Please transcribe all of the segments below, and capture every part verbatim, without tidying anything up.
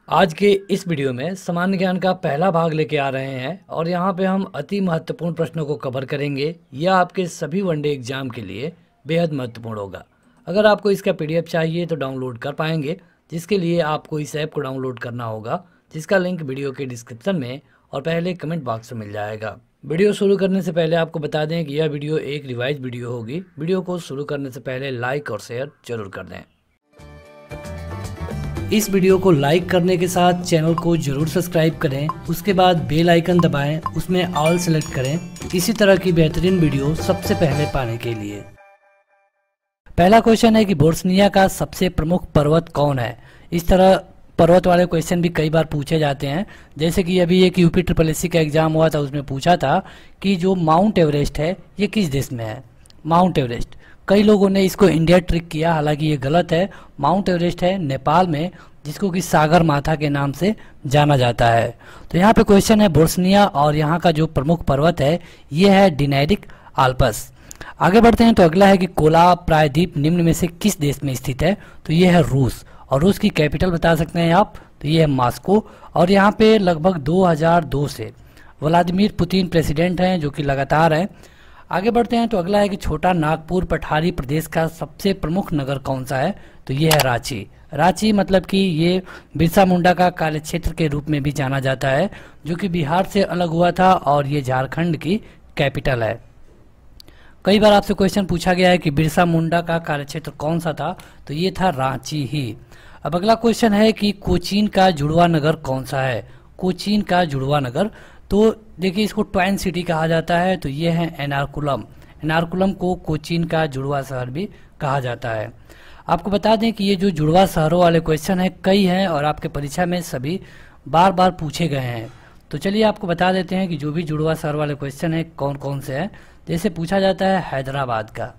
आज के इस वीडियो में सामान्य ज्ञान का पहला भाग लेके आ रहे हैं और यहाँ पे हम अति महत्वपूर्ण प्रश्नों को कवर करेंगे। यह आपके सभी वनडे एग्जाम के लिए बेहद महत्वपूर्ण होगा। अगर आपको इसका पीडीएफ चाहिए तो डाउनलोड कर पाएंगे, जिसके लिए आपको इस ऐप को डाउनलोड करना होगा, जिसका लिंक वीडियो के डिस्क्रिप्शन में और पहले कमेंट बॉक्स में मिल जाएगा। वीडियो शुरू करने से पहले आपको बता दें कि यह वीडियो एक रिवाइज वीडियो होगी। वीडियो को शुरू करने से पहले लाइक और शेयर जरूर कर दें। इस वीडियो को लाइक करने के साथ चैनल को जरूर सब्सक्राइब करें, उसके बाद बेल आइकन दबाएं, उसमें ऑल सेलेक्ट करें इसी तरह की बेहतरीन वीडियो सबसे पहले पाने के लिए। पहला क्वेश्चन है कि बोस्निया का सबसे प्रमुख पर्वत कौन है। इस तरह पर्वत वाले क्वेश्चन भी कई बार पूछे जाते हैं, जैसे कि अभी एक यूपी ट्रिपल एस सी का एग्जाम हुआ था, उसमें पूछा था कि जो माउंट एवरेस्ट है ये किस देश में है। माउंट एवरेस्ट, कई लोगों ने इसको इंडिया ट्रिक किया, हालांकि ये गलत है। माउंट एवरेस्ट है नेपाल में, जिसको कि सागर माथा के नाम से जाना जाता है। तो यहाँ पे क्वेश्चन है बोस्निया और यहाँ का जो प्रमुख पर्वत है ये है डिनाइडिक आल्प्स। आगे बढ़ते हैं तो अगला है कि कोला प्रायद्वीप निम्न में से किस देश में स्थित है। तो ये है रूस, और रूस की कैपिटल बता सकते हैं आप, तो ये है मॉस्को। और यहाँ पे लगभग दो हज़ार दो से व्लादिमीर पुतिन प्रेसिडेंट हैं, जो कि लगातार हैं। आगे बढ़ते हैं तो अगला है कि छोटा नागपुर पठारी प्रदेश का सबसे प्रमुख नगर कौन सा है। तो ये है रांची। रांची मतलब कि ये बिरसा मुंडा का कार्यक्षेत्र के रूप में भी जाना जाता है, जो कि बिहार से अलग हुआ था और ये झारखंड की कैपिटल है। कई बार आपसे क्वेश्चन पूछा गया है कि बिरसा मुंडा का कार्यक्षेत्र कौन सा था, तो ये था रांची ही। अब अगला क्वेश्चन है कि कोचीन का जुड़वा नगर कौन सा है। कोचीन का जुड़वा नगर, तो देखिए इसको ट्वाइन सिटी कहा जाता है, तो ये है एर्नाकुलम। एर्नाकुलम को कोचीन का जुड़वा शहर भी कहा जाता है। आपको बता दें कि ये जो जुड़वा शहरों वाले क्वेश्चन हैं कई हैं और आपके परीक्षा में सभी बार बार पूछे गए हैं। तो चलिए आपको बता देते हैं कि जो भी जुड़वा शहर वाले क्वेश्चन हैं कौन कौन से हैं। जैसे पूछा जाता है हैदराबाद का,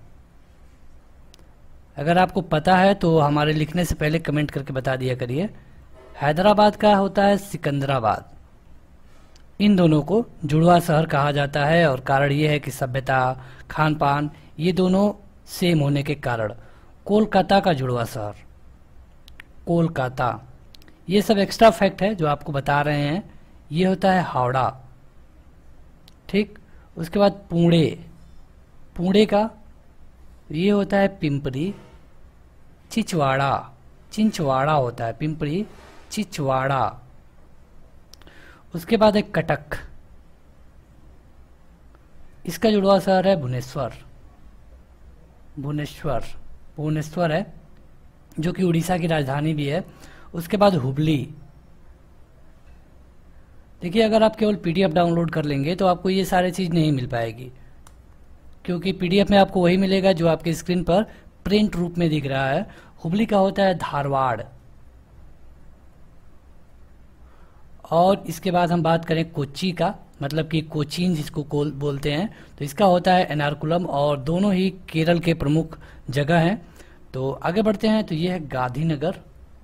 अगर आपको पता है तो हमारे लिखने से पहले कमेंट करके बता दिया करिए। हैदराबाद का होता है सिकंदराबाद। इन दोनों को जुड़वा शहर कहा जाता है और कारण ये है कि सभ्यता, खान पान ये दोनों सेम होने के कारण। कोलकाता का जुड़वा शहर, कोलकाता, ये सब एक्स्ट्रा फैक्ट है जो आपको बता रहे हैं। ये होता है हावड़ा, ठीक। उसके बाद पुणे, पुणे का ये होता है पिंपरी चिंचवाड़ा, चिंचवाड़ा होता है, पिंपरी चिंचवाड़ा। उसके बाद एक कटक, इसका जुड़वा शहर है भुवनेश्वर, भुवनेश्वर भुवनेश्वर है, जो कि उड़ीसा की राजधानी भी है। उसके बाद हुबली। देखिए अगर आप केवल पीडीएफ डाउनलोड कर लेंगे तो आपको ये सारी चीज़ नहीं मिल पाएगी, क्योंकि पीडीएफ में आपको वही मिलेगा जो आपके स्क्रीन पर प्रिंट रूप में दिख रहा है। हुबली का होता है धारवाड़। और इसके बाद हम बात करें कोच्चि का, मतलब कि कोचीन जिसको बोलते हैं, तो इसका होता है एर्नाकुलम, और दोनों ही केरल के प्रमुख जगह हैं। तो आगे बढ़ते हैं तो ये है गांधीनगर,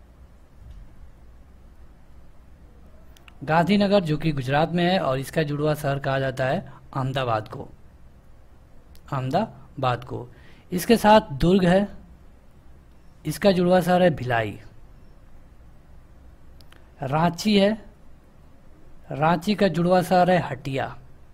गांधीनगर जो कि गुजरात में है और इसका जुड़वा शहर कहा जाता है अहमदाबाद को, अहमदाबाद को। इसके साथ दुर्ग है, इसका जुड़वा शहर है भिलाई। रांची है, रांची का जुड़वा शहर है हटिया।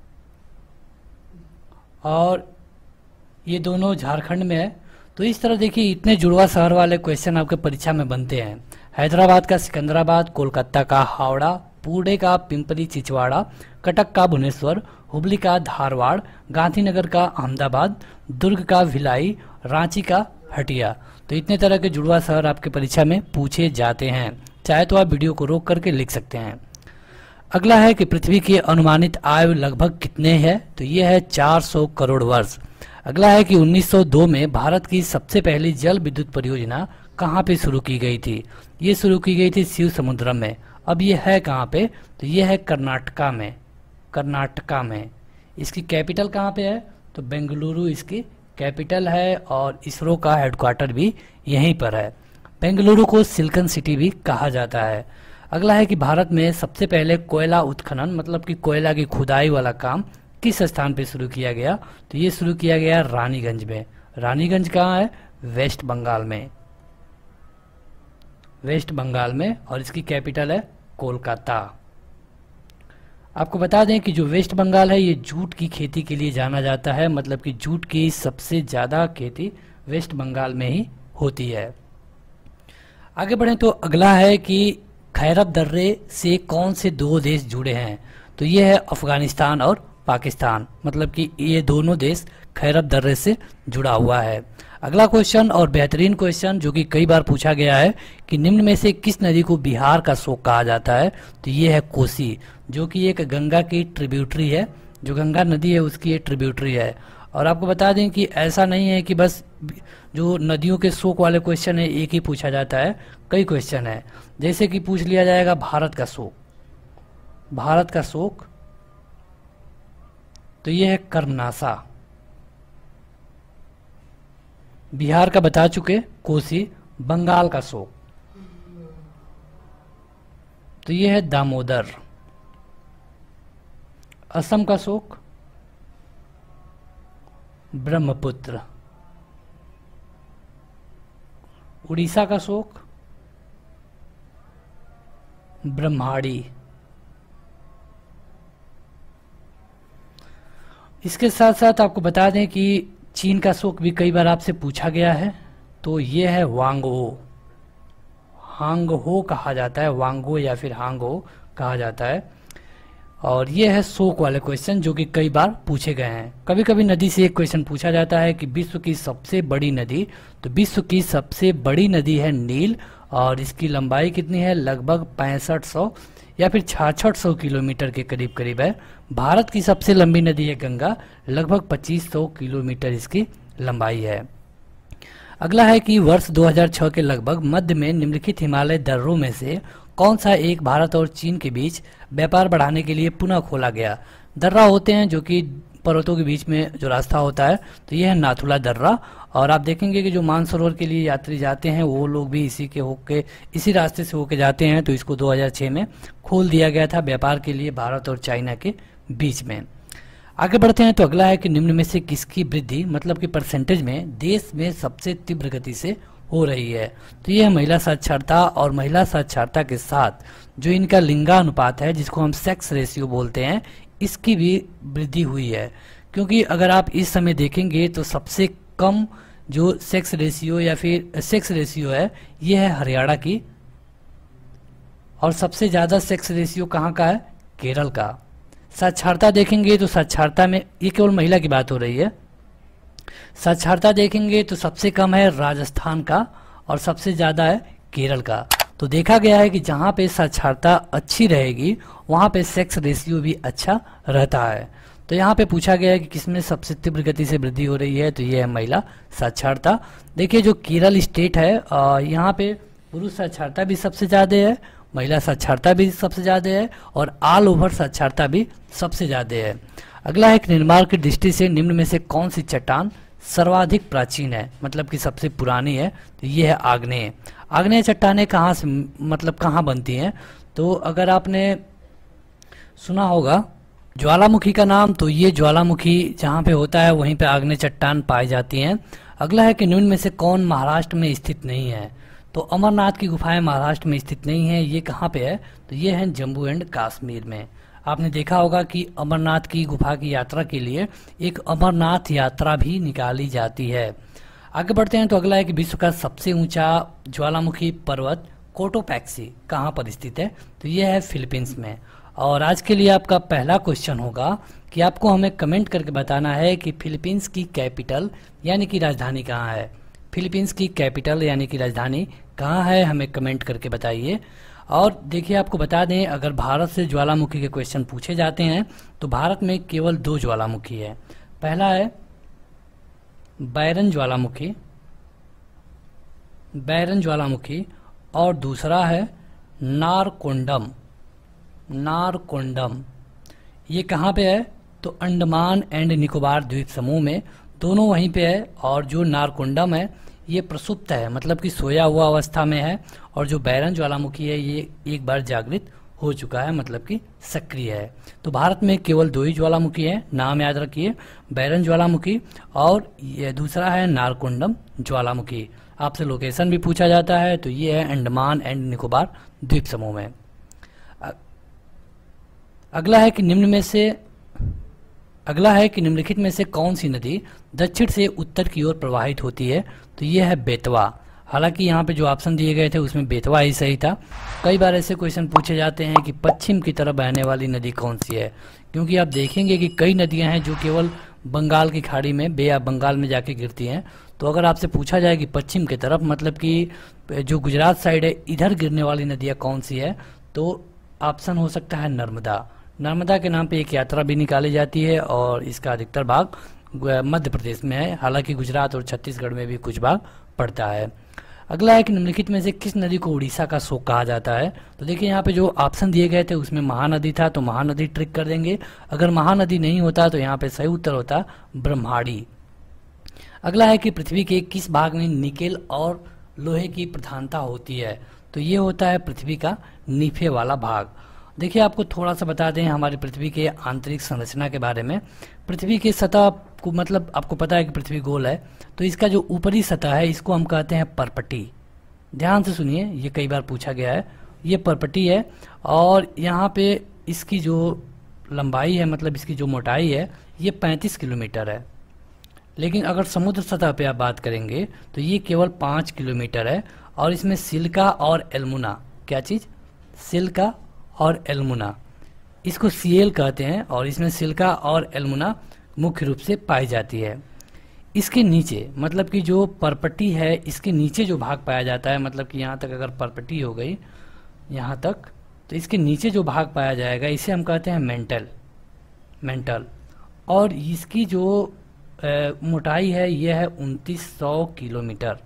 और ये दोनों झारखंड में है। तो इस तरह देखिए इतने जुड़वा शहर वाले क्वेश्चन आपके परीक्षा में बनते हैं। हैदराबाद का सिकंदराबाद, कोलकाता का हावड़ा, पुणे का पिंपरी चिंचवाड़ा, कटक का भुवनेश्वर, हुबली का धारवाड़, गांधीनगर का अहमदाबाद, दुर्ग का भिलाई, रांची का हटिया। तो इतने तरह के जुड़वा शहर आपके परीक्षा में पूछे जाते हैं। चाहे तो आप वीडियो को रोक करके लिख सकते हैं। अगला है कि पृथ्वी की अनुमानित आयु लगभग कितने है। तो ये है चार सौ करोड़ वर्ष। अगला है कि उन्नीस सौ दो में भारत की सबसे पहली जल विद्युत परियोजना कहाँ पे शुरू की गई थी। ये शुरू की गई थी शिव समुद्रम में। अब ये है कहाँ पे, तो ये है कर्नाटका में, कर्नाटका में। इसकी कैपिटल कहाँ पे है, तो बेंगलुरु इसकी कैपिटल है और इसरो का हेडक्वार्टर भी यहीं पर है। बेंगलुरु को सिलिकॉन सिटी भी कहा जाता है। अगला है कि भारत में सबसे पहले कोयला उत्खनन, मतलब कि कोयला की खुदाई वाला काम किस स्थान पे शुरू किया गया। तो ये शुरू किया गया रानीगंज में। रानीगंज कहाँ है, वेस्ट बंगाल में, वेस्ट बंगाल में, और इसकी कैपिटल है कोलकाता। आपको बता दें कि जो वेस्ट बंगाल है ये जूट की खेती के लिए जाना जाता है, मतलब कि जूट की सबसे ज़्यादा खेती वेस्ट बंगाल में ही होती है। आगे बढ़ें तो अगला है कि खैरब दर्रे से कौन से दो देश जुड़े हैं, तो ये है अफगानिस्तान और पाकिस्तान, मतलब कि ये दोनों देश खैरब दर्रे से जुड़ा हुआ है। अगला क्वेश्चन और बेहतरीन क्वेश्चन जो कि कई बार पूछा गया है कि निम्न में से किस नदी को बिहार का शोक कहा जाता है, तो ये है कोसी, जो कि एक गंगा की ट्रिब्यूटरी है, जो गंगा नदी है उसकी ये ट्रिब्यूटरी है। और आपको बता दें कि ऐसा नहीं है कि बस जो नदियों के शोक वाले क्वेश्चन है एक ही पूछा जाता है, कई क्वेश्चन है। जैसे कि पूछ लिया जाएगा भारत का शोक, भारत का शोक तो ये है कर्मनाशा। बिहार का बता चुके कोसी। बंगाल का शोक तो ये है दामोदर। असम का शोक ब्रह्मपुत्र। उड़ीसा का शोक ब्रह्माड़ी। इसके साथ साथ आपको बता दें कि चीन का शोक भी कई बार आपसे पूछा गया है, तो ये है वांगहो। हांगहो कहा जाता है, वांगहो या फिर हांगहो कहा जाता है। और ये है शोक वाले क्वेश्चन जो कि कई बार पूछे गए हैं। कभी कभी नदी से एक क्वेश्चन पूछा जाता है कि विश्व की सबसे बड़ी नदी, तो विश्व की सबसे बड़ी नदी है नील, और इसकी लंबाई कितनी है, लगभग पैंसठ सौ या फिर छियासठ सौ किलोमीटर के करीब करीब है। भारत की सबसे लंबी नदी है गंगा, लगभग पच्चीस सौ किलोमीटर इसकी लंबाई है। अगला है कि वर्ष दो हज़ार छह के लगभग मध्य में निम्नलिखित हिमालय दर्रों में से कौन सा एक भारत और चीन के बीच व्यापार बढ़ाने के लिए पुनः खोला गया। दर्रा होते हैं जो कि पर्वतों के बीच में जो रास्ता होता है, तो यह है नाथुला दर्रा। और आप देखेंगे कि जो मानसरोवर के लिए यात्री जाते हैं वो लोग भी इसी के होके इसी रास्ते से होके जाते हैं। तो इसको दो हज़ार छह में खोल दिया गया था व्यापार के लिए भारत और चाइना के बीच में। आगे बढ़ते हैं तो अगला है कि निम्न में से किसकी वृद्धि, मतलब कि परसेंटेज में देश में सबसे तीव्र गति से हो रही है, तो यह है महिला साक्षरता। और महिला साक्षरता के साथ जो इनका लिंगानुपात है जिसको हम सेक्स रेशियो बोलते हैं, इसकी भी वृद्धि हुई है। क्योंकि अगर आप इस समय देखेंगे तो सबसे कम जो सेक्स रेशियो या फिर सेक्स रेशियो है ये है हरियाणा की, और सबसे ज़्यादा सेक्स रेशियो कहाँ का है, केरल का। साक्षरता देखेंगे तो साक्षरता में, ये केवल महिला की बात हो रही है, साक्षरता देखेंगे तो सबसे कम है राजस्थान का और सबसे ज़्यादा है केरल का। तो देखा गया है कि जहाँ पे साक्षरता अच्छी रहेगी वहाँ पे सेक्स रेशियो भी अच्छा रहता है। तो यहाँ पे पूछा गया है कि किसमें सबसे तीव्र गति से वृद्धि हो रही है, तो ये है महिला साक्षरता। देखिए जो केरल स्टेट है यहाँ पे पुरुष साक्षरता भी सबसे ज़्यादा है, महिला साक्षरता भी सबसे ज़्यादा है, और ऑल ओवर साक्षरता भी सबसे ज़्यादा है। अगला है निर्माण की दृष्टि से निम्न में से कौन सी चट्टान सर्वाधिक प्राचीन है, मतलब कि सबसे पुरानी है, तो ये है आग्नेय। आग्नेय चट्टानें कहाँ से, मतलब कहाँ बनती हैं, तो अगर आपने सुना होगा ज्वालामुखी का नाम, तो ये ज्वालामुखी जहाँ पे होता है वहीं पे आग्नेय चट्टान पाई जाती हैं। अगला है कि निम्न में से कौन महाराष्ट्र में स्थित नहीं है, तो अमरनाथ की गुफाएं महाराष्ट्र में स्थित नहीं है। ये कहाँ पे है, तो ये है जम्मू एंड कश्मीर में। आपने देखा होगा कि अमरनाथ की गुफा की यात्रा के लिए एक अमरनाथ यात्रा भी निकाली जाती है। आगे बढ़ते हैं तो अगला है कि विश्व का सबसे ऊंचा ज्वालामुखी पर्वत कोटोपैक्सी कहाँ पर स्थित है, तो यह है फिलीपींस में। और आज के लिए आपका पहला क्वेश्चन होगा कि आपको हमें कमेंट करके बताना है कि फिलीपींस की कैपिटल यानी कि राजधानी कहाँ है। फिलीपींस की कैपिटल यानी कि राजधानी कहाँ है, हमें कमेंट करके बताइए। और देखिए आपको बता दें, अगर भारत से ज्वालामुखी के क्वेश्चन पूछे जाते हैं तो भारत में केवल दो ज्वालामुखी है। पहला है बैरन ज्वालामुखी, बैरन ज्वालामुखी, और दूसरा है नारकोंडम, नारकोंडम। ये कहाँ पे है, तो अंडमान एंड निकोबार द्वीप समूह में, दोनों वहीं पे है। और जो नारकोंडम है ये प्रसुप्त है, मतलब कि सोया हुआ अवस्था में है, और जो बैरन ज्वालामुखी है ये एक बार जागृत हो चुका है, मतलब कि सक्रिय है। तो भारत में केवल दो ही ज्वालामुखी है, नाम याद रखिए, बैरन ज्वालामुखी और ये दूसरा है नारकोंडम ज्वालामुखी। आपसे लोकेशन भी पूछा जाता है, तो ये है अंडमान एंड निकोबार द्वीप समूह में। अगला है कि निम्न में से अगला है कि निम्नलिखित में से कौन सी नदी दक्षिण से उत्तर की ओर प्रवाहित होती है, तो ये है बेतवा। हालांकि यहाँ पे जो ऑप्शन दिए गए थे उसमें बेतवा ही सही था। कई बार ऐसे क्वेश्चन पूछे जाते हैं कि पश्चिम की तरफ बहने वाली नदी कौन सी है, क्योंकि आप देखेंगे कि कई नदियां हैं जो केवल बंगाल की खाड़ी में, बे या बंगाल में जाके गिरती हैं। तो अगर आपसे पूछा जाए कि पश्चिम की तरफ मतलब कि जो गुजरात साइड है इधर गिरने वाली नदियाँ कौन सी है, तो ऑप्शन हो सकता है नर्मदा। नर्मदा के नाम पे एक यात्रा भी निकाली जाती है और इसका अधिकतर भाग मध्य प्रदेश में है, हालांकि गुजरात और छत्तीसगढ़ में भी कुछ भाग पड़ता है। अगला है कि निम्नलिखित में से किस नदी को उड़ीसा का शोक कहा जाता है, तो देखिए यहाँ पे जो ऑप्शन दिए गए थे उसमें महानदी था, तो महानदी ट्रिक कर देंगे। अगर महानदी नहीं होता तो यहाँ पे सही उत्तर होता ब्रह्माणी। अगला है कि पृथ्वी के किस भाग में निकेल और लोहे की प्रधानता होती है, तो ये होता है पृथ्वी का नीफे वाला भाग। देखिए आपको थोड़ा सा बता दें हमारी पृथ्वी के आंतरिक संरचना के बारे में। पृथ्वी की सतह को मतलब आपको पता है कि पृथ्वी गोल है, तो इसका जो ऊपरी सतह है इसको हम कहते हैं परपटी। ध्यान से सुनिए, ये कई बार पूछा गया है। ये परपटी है और यहाँ पे इसकी जो लंबाई है मतलब इसकी जो मोटाई है ये पैंतीस किलोमीटर है। लेकिन अगर समुद्र सतह पे आप बात करेंगे तो ये केवल पाँच किलोमीटर है और इसमें सिलिका और एल्मुना, क्या चीज़, सिलिका और एल्मुना, इसको सीएल कहते हैं और इसमें सिलिका और एल्मुना मुख्य रूप से पाई जाती है। इसके नीचे मतलब कि जो परपटी है इसके नीचे जो भाग पाया जाता है, मतलब कि यहाँ तक अगर परपटी हो गई यहाँ तक, तो इसके नीचे जो भाग पाया जाएगा इसे हम कहते हैं मेंटल मेंटल और इसकी जो ए, मोटाई है यह है उनतीस सौ किलोमीटर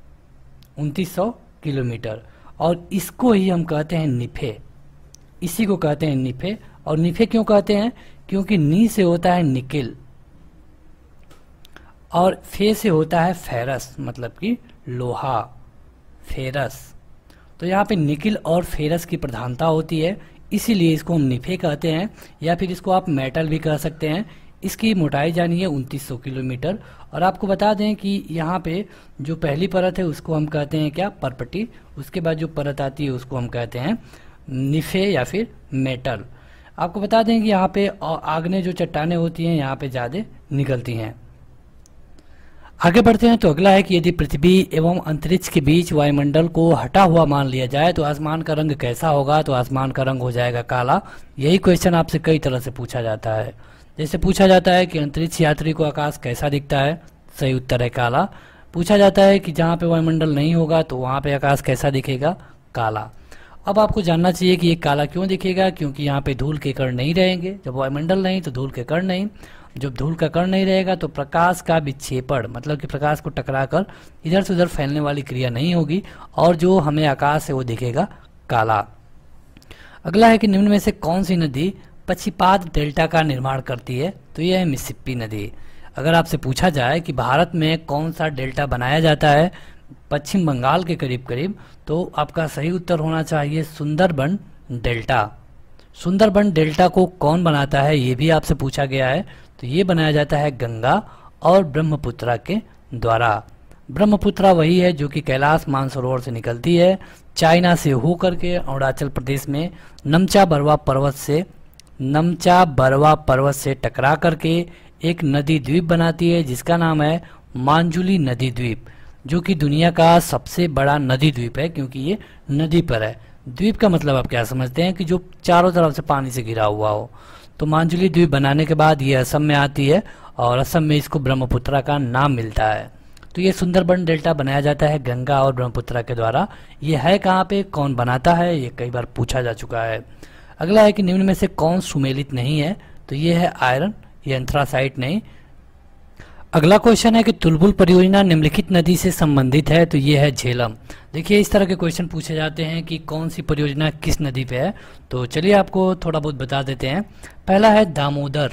उनतीस सौ किलोमीटर और इसको ही हम कहते हैं निफे। इसी को कहते हैं निफे। और निफे क्यों कहते हैं, क्योंकि नी से होता है निकेल और फे से होता है फेरस, मतलब कि लोहा, फेरस। तो यहाँ पे निकिल और फेरस की प्रधानता होती है, इसीलिए इसको हम निफे कहते हैं या फिर इसको आप मेटल भी कह सकते हैं। इसकी मोटाई जानी है उनतीस सौ किलोमीटर। और आपको बता दें कि यहाँ पे जो पहली परत है उसको हम कहते हैं क्या, परपटी। उसके बाद जो परत आती है उसको हम कहते हैं निफे या फिर मेटल। आपको बता दें कि यहाँ पे आग्नेय जो चट्टानें होती हैं यहाँ पे ज़्यादा निकलती हैं। आगे बढ़ते हैं तो अगला है कि यदि पृथ्वी एवं अंतरिक्ष के बीच वायुमंडल को हटा हुआ मान लिया जाए तो आसमान का रंग कैसा होगा, तो आसमान का रंग हो जाएगा काला। यही क्वेश्चन आपसे कई तरह से पूछा जाता है। जैसे पूछा जाता है कि अंतरिक्ष यात्री को आकाश कैसा दिखता है, सही उत्तर है काला। पूछा जाता है कि जहाँ पे वायुमंडल नहीं होगा तो वहाँ पे आकाश कैसा दिखेगा, काला। अब आपको जानना चाहिए कि ये काला क्यों दिखेगा, क्योंकि यहाँ पे धूल के कण नहीं रहेंगे। जब वायुमंडल नहीं तो धूल के कण नहीं, जब धूल का कण नहीं रहेगा तो प्रकाश का विक्षेपण मतलब कि प्रकाश को टकराकर इधर से उधर फैलने वाली क्रिया नहीं होगी और जो हमें आकाश है वो दिखेगा काला। अगला है कि निम्न में से कौन सी नदी पक्षीपाद डेल्टा का निर्माण करती है, तो यह है मिसिसिपी नदी। अगर आपसे पूछा जाए कि भारत में कौन सा डेल्टा बनाया जाता है पश्चिम बंगाल के करीब करीब, तो आपका सही उत्तर होना चाहिए सुंदरबन डेल्टा। सुंदरबन डेल्टा को कौन बनाता है ये भी आपसे पूछा गया है, तो ये बनाया जाता है गंगा और ब्रह्मपुत्रा के द्वारा। ब्रह्मपुत्रा वही है जो कि कैलाश मानसरोवर से निकलती है, चाइना से होकर के अरुणाचल प्रदेश में नमचा बरवा पर्वत से नमचा बरवा पर्वत से टकरा करके एक नदी द्वीप बनाती है जिसका नाम है मांजुली नदी द्वीप, जो कि दुनिया का सबसे बड़ा नदी द्वीप है क्योंकि ये नदी पर है। द्वीप का मतलब आप क्या समझते हैं कि जो चारों तरफ से पानी से घिरा हुआ हो। तो मांजुली द्वीप बनाने के बाद ये असम में आती है और असम में इसको ब्रह्मपुत्रा का नाम मिलता है। तो ये सुंदरबन डेल्टा बनाया जाता है गंगा और ब्रह्मपुत्रा के द्वारा। ये है कहाँ पे, कौन बनाता है, ये कई बार पूछा जा चुका है। अगला है कि निम्न में से कौन सुमेलित नहीं है, तो ये है आयरन, ये एंथ्रासाइट नहीं। अगला क्वेश्चन है कि तुलबुल परियोजना निम्नलिखित नदी से संबंधित है, तो ये है झेलम। देखिए इस तरह के क्वेश्चन पूछे जाते हैं कि कौन सी परियोजना किस नदी पे है, तो चलिए आपको थोड़ा बहुत बता देते हैं। पहला है दामोदर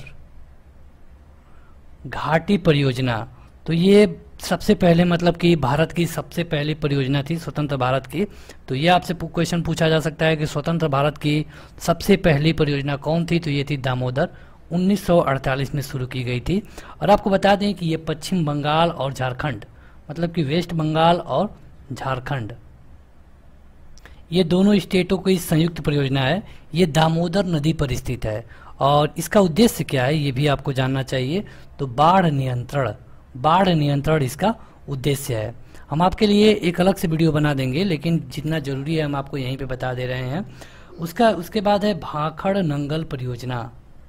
घाटी परियोजना, तो ये सबसे पहले मतलब कि भारत की सबसे पहली परियोजना थी स्वतंत्र भारत की। तो ये आपसे क्वेश्चन पूछा जा सकता है कि स्वतंत्र भारत की सबसे पहली परियोजना कौन थी, तो ये थी दामोदर, उन्नीस सौ अड़तालीस में शुरू की गई थी। और आपको बता दें कि ये पश्चिम बंगाल और झारखंड मतलब कि वेस्ट बंगाल और झारखंड, ये दोनों स्टेटों की संयुक्त परियोजना है। ये दामोदर नदी पर स्थित है और इसका उद्देश्य क्या है ये भी आपको जानना चाहिए। तो बाढ़ नियंत्रण, बाढ़ नियंत्रण इसका उद्देश्य है। हम आपके लिए एक अलग से वीडियो बना देंगे, लेकिन जितना जरूरी है हम आपको यहीं पे बता दे रहे हैं। उसका उसके बाद है भाखड़ नंगल परियोजना,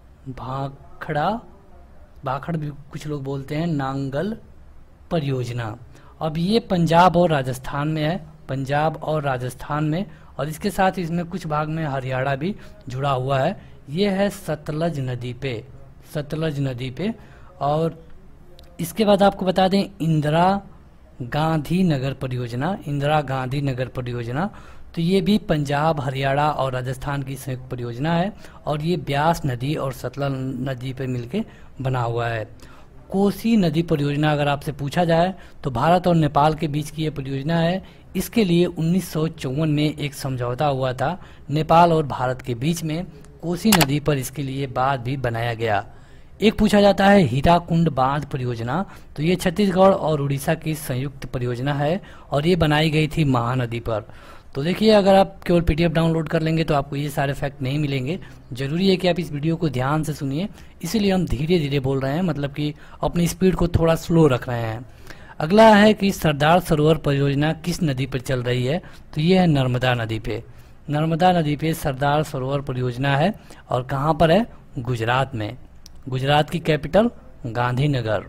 भाखड़ा भाखड़ भी कुछ लोग बोलते हैं, नांगल परियोजना। अब ये पंजाब और राजस्थान में है, पंजाब और राजस्थान में, और इसके साथ इसमें कुछ भाग में हरियाणा भी जुड़ा हुआ है। ये है सतलज नदी पे, सतलज नदी पे। और इसके बाद आपको बता दें इंदिरा गांधी नगर परियोजना, इंदिरा गांधी नगर परियोजना, तो ये भी पंजाब, हरियाणा और राजस्थान की संयुक्त परियोजना है और ये ब्यास नदी और सतलज नदी पे मिलके बना हुआ है। कोसी नदी परियोजना अगर आपसे पूछा जाए तो भारत और नेपाल के बीच की ये परियोजना है। इसके लिए उन्नीस सौ चौवन में एक समझौता हुआ था नेपाल और भारत के बीच में। कोसी नदी पर इसके लिए बांध भी बनाया गया। एक पूछा जाता है हीराकुंड बांध परियोजना, तो ये छत्तीसगढ़ और उड़ीसा की संयुक्त परियोजना है और ये बनाई गई थी महानदी पर। तो देखिए, अगर आप केवल पीडीएफ डाउनलोड कर लेंगे तो आपको ये सारे फैक्ट नहीं मिलेंगे। जरूरी है कि आप इस वीडियो को ध्यान से सुनिए, इसीलिए हम धीरे धीरे बोल रहे हैं, मतलब कि अपनी स्पीड को थोड़ा स्लो रख रहे हैं। अगला है कि सरदार सरोवर परियोजना किस नदी पर चल रही है, तो ये है नर्मदा नदी पे। नर्मदा नदी पे सरदार सरोवर परियोजना है और कहाँ पर है, गुजरात में। गुजरात की कैपिटल गांधीनगर।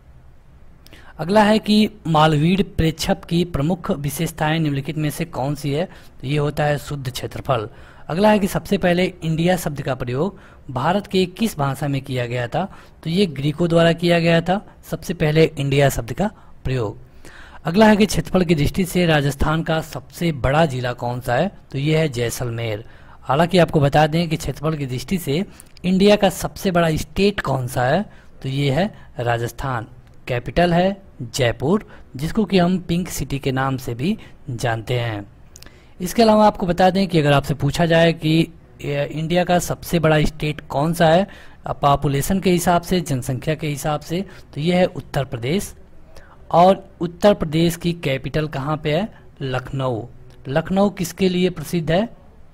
अगला है कि मालवीय प्रेक्षप की प्रमुख विशेषताएं निम्नलिखित में से कौन सी है, तो ये होता है शुद्ध क्षेत्रफल। अगला है कि सबसे पहले इंडिया शब्द का प्रयोग भारत के किस भाषा में किया गया था, तो ये ग्रीकों द्वारा किया गया था सबसे पहले इंडिया शब्द का प्रयोग। अगला है कि क्षेत्रफल की दृष्टि से राजस्थान का सबसे बड़ा जिला कौन सा है, तो ये है जैसलमेर। हालांकि आपको बता दें कि क्षेत्रफल की दृष्टि से इंडिया का सबसे बड़ा स्टेट कौन सा है, तो ये है राजस्थान। कैपिटल है जयपुर, जिसको कि हम पिंक सिटी के नाम से भी जानते हैं। इसके अलावा आपको बता दें कि अगर आपसे पूछा जाए कि इंडिया का सबसे बड़ा स्टेट कौन सा है पॉपुलेशन के हिसाब से, जनसंख्या के हिसाब से, तो ये है उत्तर प्रदेश। और उत्तर प्रदेश की कैपिटल कहाँ पे है, लखनऊ। लखनऊ किसके लिए प्रसिद्ध है,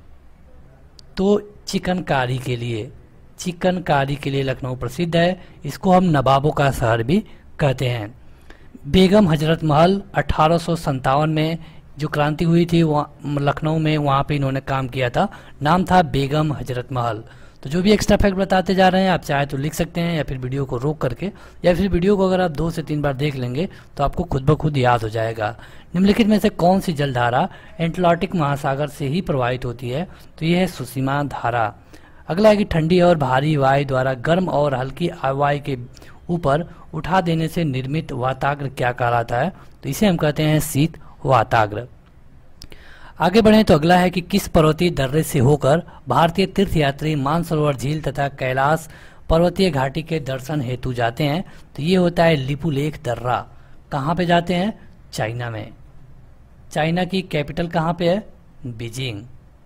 तो चिकनकारी के लिए, चिकनकारी के लिए लखनऊ प्रसिद्ध है। इसको हम नवाबों का शहर भी कहते हैं। बेगम हजरत महल अठारह सौ संतावन में जो क्रांति हुई थी वहाँ लखनऊ में, वहाँ पे इन्होंने काम किया था, नाम था बेगम हजरत महल। तो जो भी एक्स्ट्रा फैक्ट बताते जा रहे हैं आप चाहे तो लिख सकते हैं, या फिर वीडियो को रोक करके, या फिर वीडियो को अगर आप दो से तीन बार देख लेंगे तो आपको खुद ब खुद याद हो जाएगा। निम्नलिखित में से कौन सी जलधारा एटलांटिक महासागर से ही प्रवाहित होती है, तो यह है सुसीमा धारा। अगला है कि ठंडी और भारी वायु द्वारा गर्म और हल्की वायु के ऊपर उठा देने से निर्मित वाताग्र क्या कहलाता है, तो इसे हम कहते हैं शीत वाताग्र। आगे बढ़ें तो अगला है कि किस पर्वतीय दर्रे से होकर भारतीय तीर्थयात्री मानसरोवर झील तथा कैलाश पर्वतीय घाटी के दर्शन हेतु जाते हैं, तो ये होता है लिपुलेख दर्रा। कहाँ पे जाते हैं, चाइना में। चाइना की कैपिटल कहाँ पे है, बीजिंग।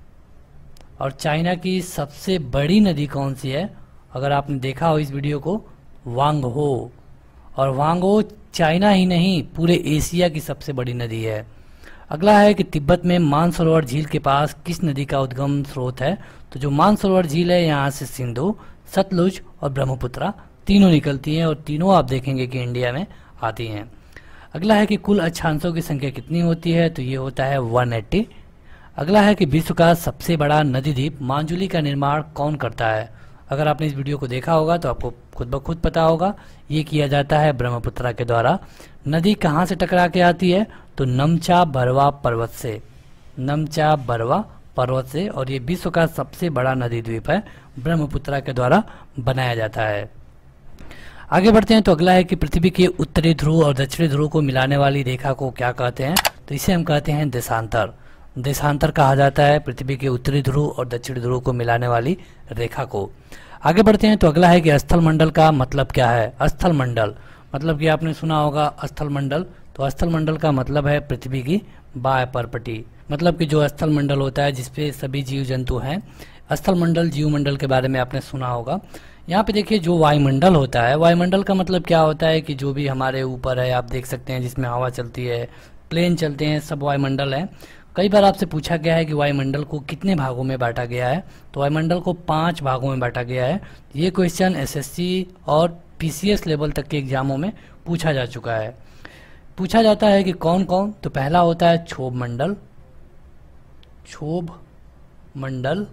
और चाइना की सबसे बड़ी नदी कौन सी है, अगर आपने देखा हो इस वीडियो को, वांगहो। और वांगहो चाइना ही नहीं पूरे एशिया की सबसे बड़ी नदी है। अगला है कि तिब्बत में मानसरोवर झील के पास किस नदी का उद्गम स्रोत है, तो जो मानसरोवर झील है यहाँ से सिंधु, सतलुज और ब्रह्मपुत्रा तीनों निकलती हैं और तीनों आप देखेंगे कि इंडिया में आती हैं। अगला है कि कुल अक्षांशों की संख्या कितनी होती है, तो ये होता है एक सौ अस्सी। अगला है कि विश्व का सबसे बड़ा नदी द्वीप मांजुली का निर्माण कौन करता है। अगर आपने इस वीडियो को देखा होगा तो आपको खुद ब खुद पता होगा, ये किया जाता है ब्रह्मपुत्रा के द्वारा। नदी कहाँ से टकरा के आती है, तो नमचा बरवा पर्वत से, नमचा बरवा पर्वत से। और ये विश्व का सबसे बड़ा नदी द्वीप है, ब्रह्मपुत्रा के द्वारा बनाया जाता है। आगे बढ़ते हैं तो अगला है कि पृथ्वी के उत्तरी ध्रुव और दक्षिणी ध्रुव को मिलाने वाली रेखा को क्या कहते हैं, तो इसे हम कहते हैं देशांतर। देशांतर कहा जाता है पृथ्वी के उत्तरी ध्रुव और दक्षिणी ध्रुव को मिलाने वाली रेखा को। आगे बढ़ते हैं तो अगला है कि स्थल मंडल का मतलब क्या है। स्थल मंडल मतलब कि आपने सुना होगा स्थल मंडल, तो स्थल मंडल का मतलब है पृथ्वी की बाह्य परपटी, मतलब कि जो स्थल मंडल होता है जिसपे सभी जीव जंतु हैं। स्थल मंडल जीव मंडल के बारे में आपने सुना होगा। यहाँ पे देखिए जो वायुमंडल होता है, वायुमंडल का मतलब क्या होता है कि जो भी हमारे ऊपर है आप देख सकते हैं, जिसमें हवा चलती है, प्लेन चलते हैं, सब वायुमंडल है। कई बार आपसे पूछा गया है कि वायुमंडल को कितने भागों में बांटा गया है, तो वायुमंडल को पांच भागों में बांटा गया है। ये क्वेश्चन एसएससी और पीसीएस लेवल तक के एग्जामों में पूछा जा चुका है। पूछा जाता है कि कौन कौन, तो पहला होता है क्षोभ मंडल, क्षोभ मंडल।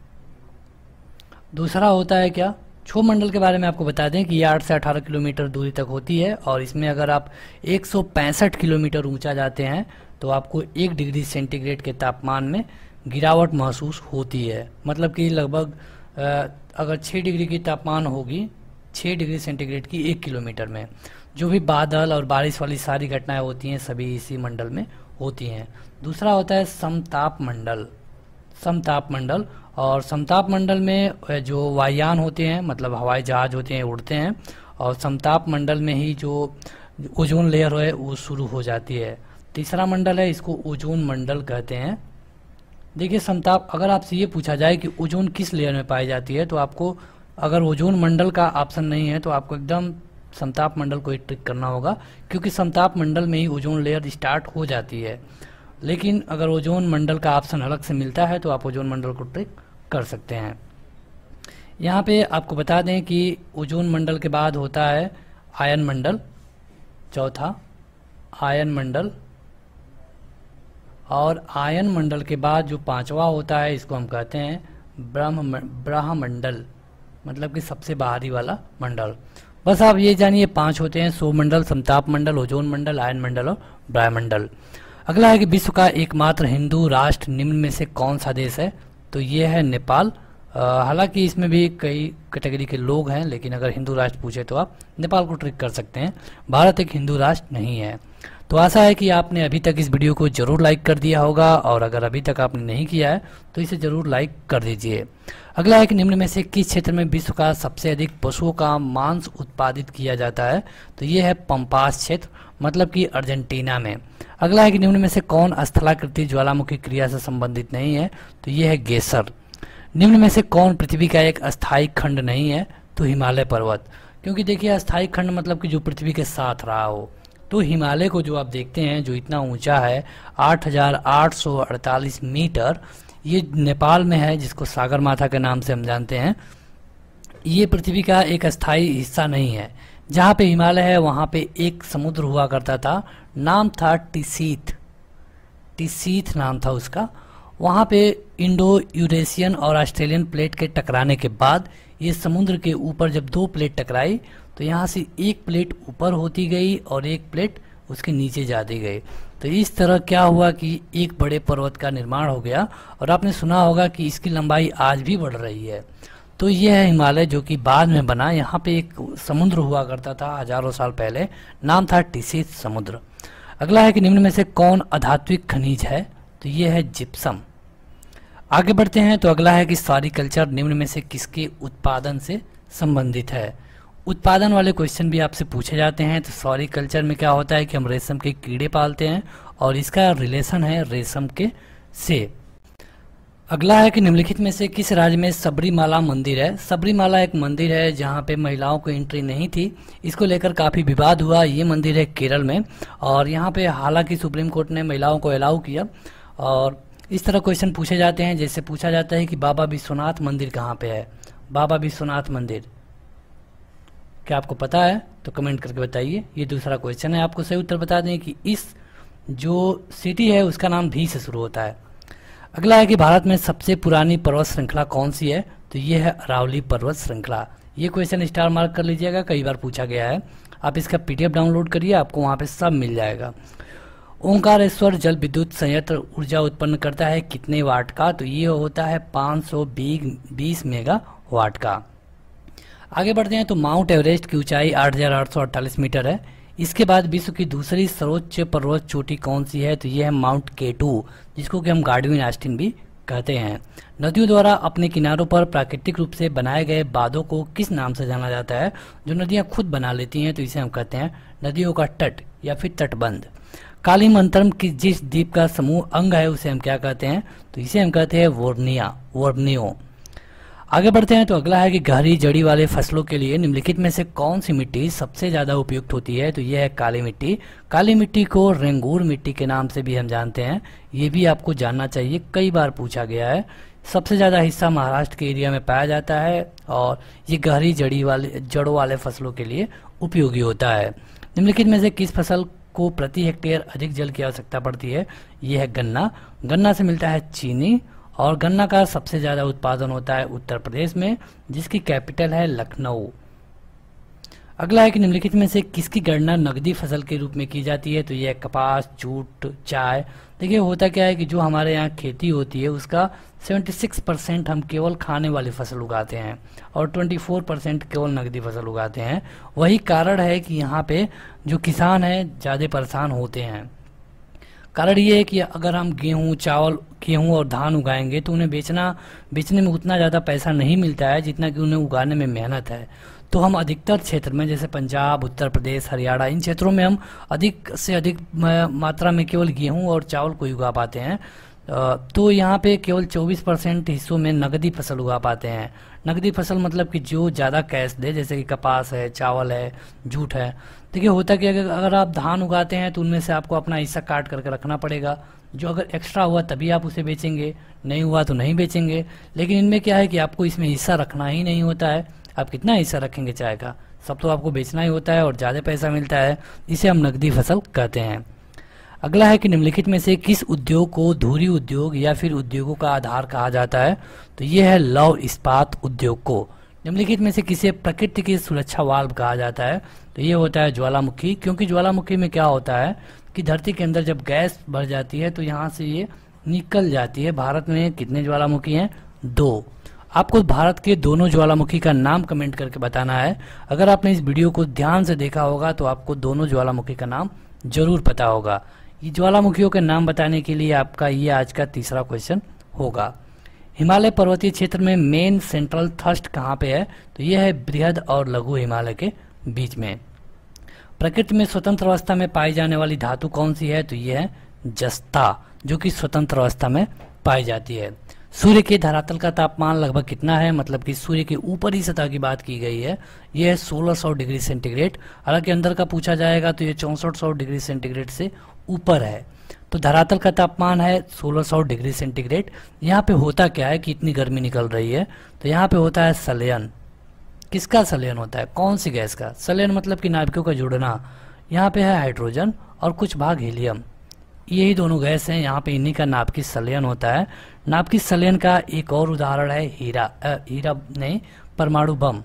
दूसरा होता है क्या, क्षोभ मंडल के बारे में आपको बता दें कि ये आठ से अठारह किलोमीटर दूरी तक होती है और इसमें अगर आप एक सौ पैंसठ किलोमीटर ऊंचा जाते हैं तो आपको एक डिग्री सेंटीग्रेड के तापमान में गिरावट महसूस होती है। मतलब कि लगभग अगर छः डिग्री की तापमान होगी, छः डिग्री सेंटीग्रेड की एक किलोमीटर में, जो भी बादल और बारिश वाली सारी घटनाएं होती हैं सभी इसी मंडल में होती हैं। दूसरा होता है समताप मंडल, समताप मंडल। और समताप मंडल में जो वायुयान होते हैं, मतलब हवाई जहाज होते हैं, उड़ते हैं, और समताप मंडल में ही जो ओजोन लेयर है वो शुरू हो जाती है। तीसरा मंडल है, इसको ओजोन मंडल कहते हैं। देखिए समताप, अगर आपसे ये पूछा जाए कि ओजोन किस लेयर में पाई जाती है, तो आपको अगर ओजोन मंडल का ऑप्शन नहीं है तो आपको एकदम समताप मंडल को ही ट्रिक करना होगा, क्योंकि समताप मंडल में ही ओजोन लेयर स्टार्ट हो जाती है। लेकिन अगर ओजोन मंडल का ऑप्शन अलग से मिलता है तो आप ओजोन मंडल को ट्रिक कर सकते हैं। यहाँ पे आपको बता दें कि ओजोन मंडल के बाद होता है आयन मंडल, चौथा आयन मंडल। और आयन मंडल के बाद जो पांचवा होता है इसको हम कहते हैं ब्रह्म ब्रह्मंडल, मतलब कि सबसे बाहरी वाला मंडल। बस आप ये जानिए पांच होते हैं, सौर मंडल, समताप मंडल, ओजोन मंडल, आयन मंडल और ब्रह्मंडल। अगला है कि विश्व का एकमात्र हिंदू राष्ट्र निम्न में से कौन सा देश है, तो ये है नेपाल। हालांकि इसमें भी कई कैटेगरी के लोग हैं, लेकिन अगर हिंदू राष्ट्र पूछे तो आप नेपाल को ट्रिक कर सकते हैं। भारत एक हिंदू राष्ट्र नहीं है। तो आशा है कि आपने अभी तक इस वीडियो को जरूर लाइक कर दिया होगा, और अगर अभी तक आपने नहीं किया है तो इसे जरूर लाइक कर दीजिए। अगला है कि निम्न में से किस क्षेत्र में विश्व का सबसे अधिक पशुओं का मांस उत्पादित किया जाता है, तो ये है पंपास क्षेत्र, मतलब कि अर्जेंटीना में। अगला है कि निम्न में से कौन स्थलाकृति ज्वालामुखी क्रिया से संबंधित नहीं है, तो ये है गेसर। निम्न में से कौन पृथ्वी का एक अस्थायी खंड नहीं है, तो हिमालय पर्वत। क्योंकि देखिए अस्थायी खंड मतलब कि जो पृथ्वी के साथ रहा हो, तो हिमालय को जो आप देखते हैं जो इतना ऊंचा है आठ हजार आठ सौ अड़तालीस मीटर, ये नेपाल में है, जिसको सागरमाथा के नाम से हम जानते हैं। ये पृथ्वी का एक अस्थायी हिस्सा नहीं है। जहाँ पे हिमालय है वहाँ पे एक समुद्र हुआ करता था, नाम था टिसीथ, टिसीथ नाम था उसका। वहाँ पे इंडो यूरेशियन और ऑस्ट्रेलियन प्लेट के टकराने के बाद ये समुद्र के ऊपर जब दो प्लेट टकराई तो यहाँ से एक प्लेट ऊपर होती गई और एक प्लेट उसके नीचे जाती गई। तो इस तरह क्या हुआ कि एक बड़े पर्वत का निर्माण हो गया, और आपने सुना होगा कि इसकी लंबाई आज भी बढ़ रही है। तो यह है हिमालय, जो कि बाद में बना। यहाँ पे एक समुद्र हुआ करता था हजारों साल पहले, नाम था टिसीथ समुद्र। अगला है कि निम्न में से कौन अधात्विक खनिज है, तो ये है जिप्सम। आगे बढ़ते हैं तो अगला है कि सॉरीकल्चर निम्न में से किसके उत्पादन से संबंधित है। उत्पादन वाले क्वेश्चन भी आपसे पूछे जाते हैं। तो सॉरीकल्चर में क्या होता है कि हम रेशम के कीड़े पालते हैं और इसका रिलेशन है रेशम के से। अगला है कि निम्नलिखित में से किस राज्य में सबरीमाला मंदिर है। सबरीमाला एक मंदिर है जहाँ पे महिलाओं को एंट्री नहीं थी, इसको लेकर काफ़ी विवाद हुआ। ये मंदिर है केरल में, और यहाँ पे हालांकि सुप्रीम कोर्ट ने महिलाओं को अलाउ किया। और इस तरह क्वेश्चन पूछे जाते हैं, जैसे पूछा जाता है कि बाबा विश्वनाथ मंदिर कहाँ पे है। बाबा विश्वनाथ मंदिर क्या आपको पता है, तो कमेंट करके बताइए। ये दूसरा क्वेश्चन है। आपको सही उत्तर बता दें कि इस जो सिटी है उसका नाम भी से शुरू होता है। अगला है कि भारत में सबसे पुरानी पर्वत श्रृंखला कौन सी है, तो ये है अरावली पर्वत श्रृंखला। ये क्वेश्चन स्टार मार्क कर लीजिएगा, कई बार पूछा गया है। आप इसका पीडीएफ डाउनलोड करिए, आपको वहाँ पे सब मिल जाएगा। ओंकारेश्वर जल विद्युत संयंत्र ऊर्जा उत्पन्न करता है कितने वाट का, तो ये होता है पाँच सौ बीस मेगा वाट का। आगे बढ़ते हैं तो माउंट एवरेस्ट की ऊंचाई आठ हजार आठ सौ अड़तालीस मीटर है। इसके बाद विश्व की दूसरी सर्वोच्च पर्वत चोटी कौन सी है, तो ये है माउंट केटू, जिसको कि हम गार्डविन आस्टिन भी कहते हैं। नदियों द्वारा अपने किनारों पर प्राकृतिक रूप से बनाए गए बांधों को किस नाम से जाना जाता है। जो नदियां खुद बना लेती हैं तो इसे हम कहते हैं नदियों का तट या फिर तटबंध। कालीमंत्रम की जिस द्वीप का समूह अंग है उसे हम क्या कहते हैं, तो इसे हम कहते हैं वोर्निया, वोर्नियो। आगे बढ़ते हैं तो अगला है कि गहरी जड़ी वाले फसलों के लिए निम्नलिखित में से कौन सी मिट्टी सबसे ज्यादा उपयुक्त होती है, तो यह है काली मिट्टी। काली मिट्टी को रेंगूर मिट्टी के नाम से भी हम जानते हैं, ये भी आपको जानना चाहिए, कई बार पूछा गया है। सबसे ज्यादा हिस्सा महाराष्ट्र के एरिया में पाया जाता है और ये गहरी जड़ी वाले जड़ों वाले फसलों के लिए उपयोगी होता है। निम्नलिखित में से किस फसल को प्रति हेक्टेयर अधिक जल की आवश्यकता पड़ती है, यह है गन्ना। गन्ना से मिलता है चीनी और गन्ना का सबसे ज्यादा उत्पादन होता है उत्तर प्रदेश में, जिसकी कैपिटल है लखनऊ। अगला है कि निम्नलिखित में से किसकी गणना नकदी फसल के रूप में की जाती है, तो यह कपास, जूट, चाय। देखिए होता क्या है कि जो हमारे यहाँ खेती होती है उसका छिहत्तर परसेंट हम केवल खाने वाली फसल उगाते हैं और चौबीस परसेंट केवल नकदी फसल उगाते हैं। वही कारण है कि यहाँ पे जो किसान हैं ज़्यादा परेशान होते हैं। कारण ये है कि अगर हम गेहूं, चावल, गेहूं और धान उगाएंगे तो उन्हें बेचना बेचने में उतना ज़्यादा पैसा नहीं मिलता है जितना कि उन्हें उगाने में मेहनत है। तो हम अधिकतर क्षेत्र में जैसे पंजाब, उत्तर प्रदेश, हरियाणा, इन क्षेत्रों में हम अधिक से अधिक मात्रा में केवल गेहूं और चावल को उगा पाते हैं। तो यहाँ पे केवल चौबीस परसेंट हिस्सों में नकदी फसल उगा पाते हैं। नकदी फसल मतलब कि जो ज़्यादा कैश दे, जैसे कि कपास है, चावल है, जूट है। देखिए होता क्या है, अगर आप धान उगाते हैं तो उनमें से आपको अपना हिस्सा काट करके रखना पड़ेगा। जो अगर एक्स्ट्रा हुआ तभी आप उसे बेचेंगे, नहीं हुआ तो नहीं बेचेंगे। लेकिन इनमें क्या है कि आपको इसमें हिस्सा रखना ही नहीं होता है। आप कितना हिस्सा रखेंगे चाय का, सब तो आपको बेचना ही होता है और ज़्यादा पैसा मिलता है। इसे हम नकदी फसल कहते हैं। अगला है कि निम्नलिखित में से किस उद्योग को धुरी उद्योग या फिर उद्योगों का आधार कहा जाता है, तो यह है लौह इस्पात उद्योग को। निम्नलिखित में से किसे प्रकृति की सुरक्षा वाल्व कहा जाता है, तो ये होता है ज्वालामुखी। क्योंकि ज्वालामुखी में क्या होता है कि धरती के अंदर जब गैस भर जाती है तो यहाँ से ये निकल जाती है। भारत में कितने ज्वालामुखी हैं, दो। आपको भारत के दोनों ज्वालामुखी का नाम कमेंट करके बताना है। अगर आपने इस वीडियो को ध्यान से देखा होगा तो आपको दोनों ज्वालामुखी का नाम जरूर पता होगा। ये ज्वालामुखियों के नाम बताने के लिए आपका ये आज का तीसरा क्वेश्चन होगा। हिमालय पर्वतीय क्षेत्र में मेन सेंट्रल थ्रस्ट कहाँ पे है, तो यह है बृहद और लघु हिमालय के बीच में। प्रकृति में स्वतंत्र अवस्था में पाई जाने वाली धातु कौन सी है, तो यह है जस्ता, जो कि स्वतंत्र अवस्था में पाई जाती है। सूर्य के धरातल का तापमान लगभग कितना है, मतलब कि सूर्य के ऊपरी सतह की बात की गई है, यह है सोलह सौ डिग्री सेंटीग्रेड। हालांकि अंदर का पूछा जाएगा तो यह चौंसठ सौ डिग्री सेंटीग्रेड से ऊपर है। तो धरातल का तापमान है सोलह सौ डिग्री सेंटीग्रेड। यहाँ पे होता क्या है कि इतनी गर्मी निकल रही है, तो यहाँ पे होता है संलयन। किसका संलयन होता है, कौन सी गैस का संलयन, मतलब कि नाभिकों का जुड़ना। यहाँ पे है हाइड्रोजन और कुछ भाग हीलियम, यही दोनों गैस हैं। यहाँ पे इन्हीं का नाभिकीय संलयन होता है। नाभिकीय संलयन का एक और उदाहरण है हीरा आ, हीरा नहीं परमाणु बम।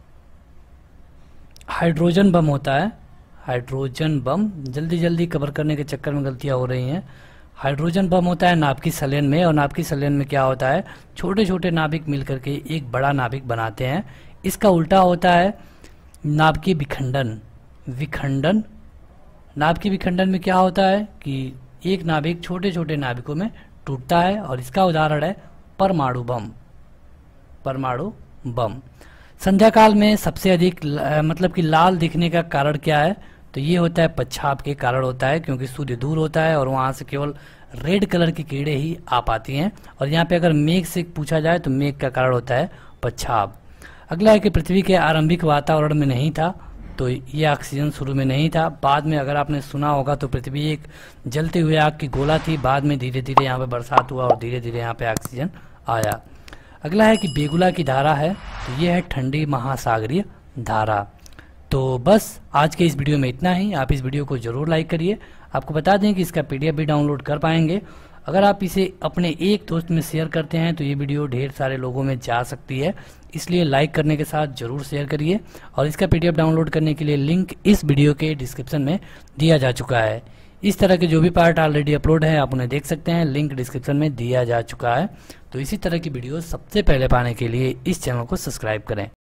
हाइड्रोजन बम होता है, हाइड्रोजन बम, जल्दी जल्दी कवर करने के चक्कर में गलतियां हो रही हैं। हाइड्रोजन बम होता है नाभिकीय संलयन में, और नाभिकीय संलयन में क्या होता है, छोटे छोटे नाभिक मिलकर के एक बड़ा नाभिक बनाते हैं। इसका उल्टा होता है नाभिकीय विखंडन। विखंडन नाभिकीय विखंडन में क्या होता है कि एक नाभिक छोटे छोटे नाभिकों में टूटता है, और इसका उदाहरण है परमाणु बम। परमाणु बम। संध्या काल में सबसे अधिक मतलब कि लाल दिखने का कारण क्या है, तो ये होता है पच्छाप के कारण होता है, क्योंकि सूर्य दूर होता है और वहां से केवल रेड कलर की किरणें ही आ पाती हैं। और यहाँ पे अगर मेघ से पूछा जाए तो मेघ का कारण होता है पच्छाप। अगला है कि पृथ्वी के आरंभिक वातावरण में नहीं था, तो ये ऑक्सीजन शुरू में नहीं था। बाद में अगर आपने सुना होगा तो पृथ्वी एक जलते हुए आग की गोला थी, बाद में धीरे धीरे यहाँ पे बरसात हुआ और धीरे धीरे यहाँ पे ऑक्सीजन आया। अगला है कि बेगुला की धारा है, तो ये है ठंडी महासागरीय धारा। तो बस आज के इस वीडियो में इतना ही। आप इस वीडियो को जरूर लाइक करिए। आपको बता दें कि इसका पीडीएफ भी डाउनलोड कर पाएंगे। अगर आप इसे अपने एक दोस्त में शेयर करते हैं तो ये वीडियो ढेर सारे लोगों में जा सकती है, इसलिए लाइक करने के साथ जरूर शेयर करिए। और इसका पीडीएफ डाउनलोड करने के लिए लिंक इस वीडियो के डिस्क्रिप्शन में दिया जा चुका है। इस तरह के जो भी पार्ट ऑलरेडी अपलोड है आप उन्हें देख सकते हैं, लिंक डिस्क्रिप्शन में दिया जा चुका है। तो इसी तरह की वीडियो सबसे पहले पाने के लिए इस चैनल को सब्सक्राइब करें।